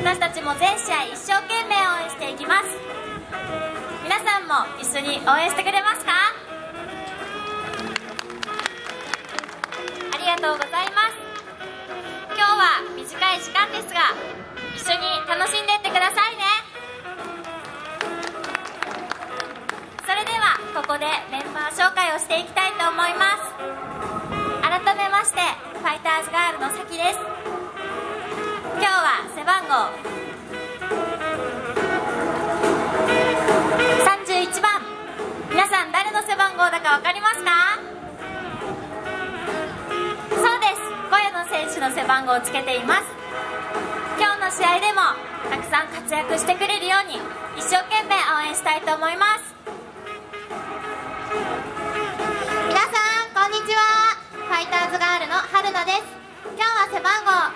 私たちも全試合一生懸命応援していきます。皆さんも一緒に応援してくれますか？ありがとうございます。今日は短い時間ですが一緒に楽しんでいってくださいね。それではここでメンバー紹介をしていきたいと思います。改めましてファイターズガールのさきです。今日は背番号31番、皆さん誰の背番号だか分かりますか？そうです、小谷野選手の背番号をつけています。今日の試合でもたくさん活躍してくれるように一生懸命応援したいと思います。 皆さんこんにちは、ファイターズガールの春菜です。今日は背番号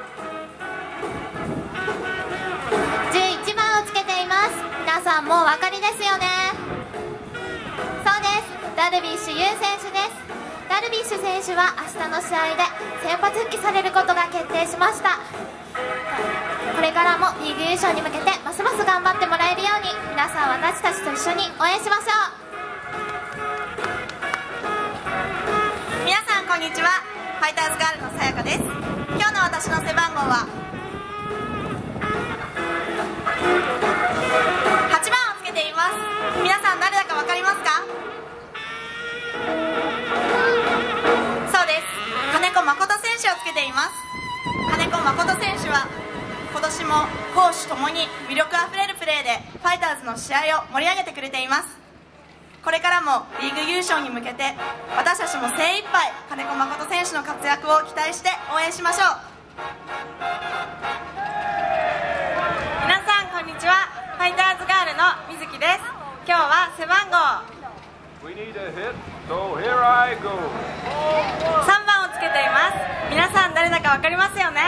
11番をつけています。皆さんもうお分かりですよね。そうです、ダルビッシュ有選手です。ダルビッシュ選手は明日の試合で先発復帰されることが決定しました。これからもリーグ優勝に向けてますます頑張ってもらえるように皆さん私たちと一緒に応援しましょう。皆さんこんにちは、ファイターズガールのさやかです。今日の私の背番号は8番をつけています。皆さん誰だか分かりますか？そうです、金子誠選手をつけています。金子誠選手は今年も攻守ともに魅力あふれるプレーでファイターズの試合を盛り上げてくれています。これからもリーグ優勝に向けて私たちも精一杯金子誠選手の活躍を期待して応援しましょう。 皆さんこんにちは、ファイターズガールの水木です。今日は背番号3番をつけています。皆さん誰だか分かりますよね。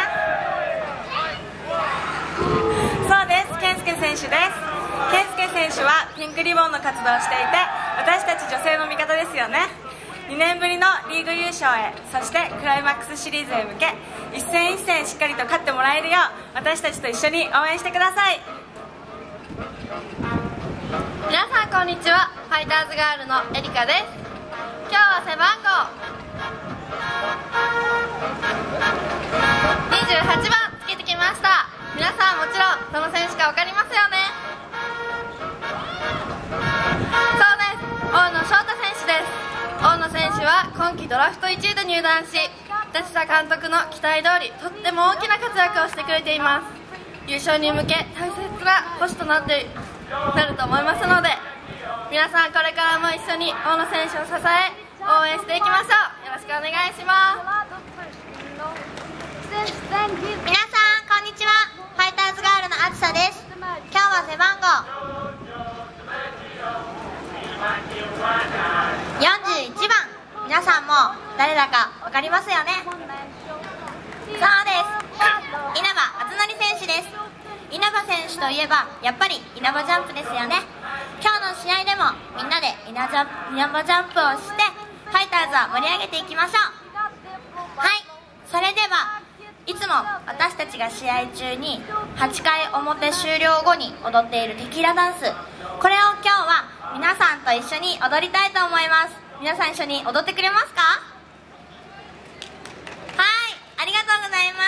そうです、健介選手です。健介選手はピンクリボンの活動をしていて私たち女性の味方ですよね。2年ぶりのリーグ優勝へ、そしてクライマックスシリーズへ向け一戦一戦しっかりと勝ってもらえるよう私たちと一緒に応援してください。 皆さんこんにちは、ファイターズガールのエリカです。今日は背番号28番つけてきました。皆さんもちろんどの選手か分かりますよね。そうです、大野翔太選手です。大野選手は今季ドラフト1位で入団し立田監督の期待通りとっても大きな活躍をしてくれています。優勝に向け大切な星となると思いますので皆さんこれからも一緒に大野選手を支え応援していきましょう。よろしくお願いします。皆さんこんにちは、ファイターズガールのあつさです。今日は背番号41番、皆さんも誰だか分かりますよね。そうです、稲葉篤紀選手です。稲葉選手といえばやっぱり稲葉ジャンプですよね。今日の試合でもみんなで稲葉ジャンプをしてファイターズを盛り上げていきましょう。はい、それではいつも私たちが試合中に8回表終了後に踊っているテキーラダンス、これを今日は皆さんと一緒に踊りたいと思います。皆さん一緒に踊ってくれますか？はい、ありがとうございます。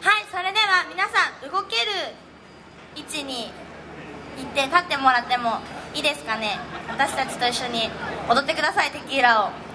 はい、それでは皆さん動ける位置に行って立ってもらってもいいですかね。私たちと一緒に踊ってください、テキーラを。